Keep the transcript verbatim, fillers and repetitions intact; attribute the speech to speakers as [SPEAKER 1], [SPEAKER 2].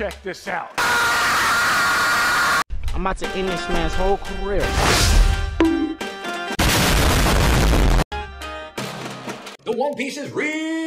[SPEAKER 1] check this out.
[SPEAKER 2] I'm about to end this man's whole career.
[SPEAKER 3] The One Piece is real.